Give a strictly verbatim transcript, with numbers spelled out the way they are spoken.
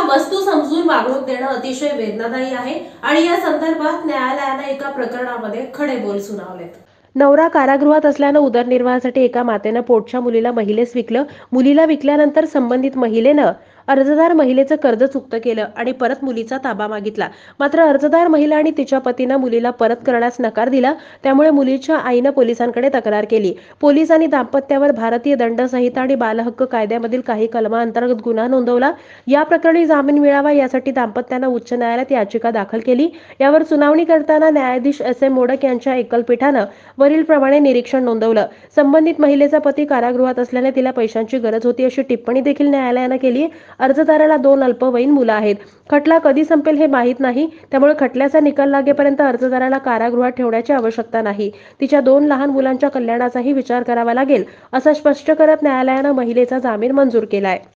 वस्तू समजून वागणूक देणं अतिशय वेदनादायी आहे आणि या संदर्भात न्यायालयाने एका प्रकरणामध्ये खडे बोल सुनावलेत। नवरा कारागृहात असल्यानं उदरनिर्वाहासाठी एका मातेनं पोटच्या मुलीला महिलेस विकलं। मुलीला विकल्यानंतर संबंधित महिलेनं अर्जदार महिलेचं कर्ज चुकत केलं आणि परत मुलीचा ताबा मागितला। मात्र अर्जदार महिला आणि तिच्या पतीनं मुलीला परत करण्यास नकार दिला। त्यामुळे मुलीच्या आईनं पोलिसांकडे तक्रार केली। पोलिसांनी दाम्पत्यावर भारतीय दंड संहिता आणि बालहक्क कायद्यामधील काही कलमांतर्गत गुन्हा नोंदवला। या प्रकरणी जामीन मिळावा यासाठी दाम्पत्यानं उच्च न्यायालयात याचिका दाखल केली। यावर सुनावणी करताना न्यायाधीश एस एम मोडक यांच्या एकलपीठानं वरील प्रमाणे निरीक्षण नोंदवलं। संबंधित महिलेचा पती कारागृहात असल्याने तिला पैशांची गरज होती अशी टिप्पणी देखील न्यायालयानं केली। अर्जदाराला दोन अल्पवयीन मुलं आहेत। खटला कधी संपेल हे माहीत नाही, त्यामुळे खटल्याचा निकाल लागेपर्यंत अर्जदाराला कारागृहात ठेवण्याची आवश्यकता नाही। तिच्या दोन लहान मुलांच्या कल्याणाचाही विचार करावा लागेल असं स्पष्ट करत न्यायालयानं महिलेचा जामीन मंजूर केलाय।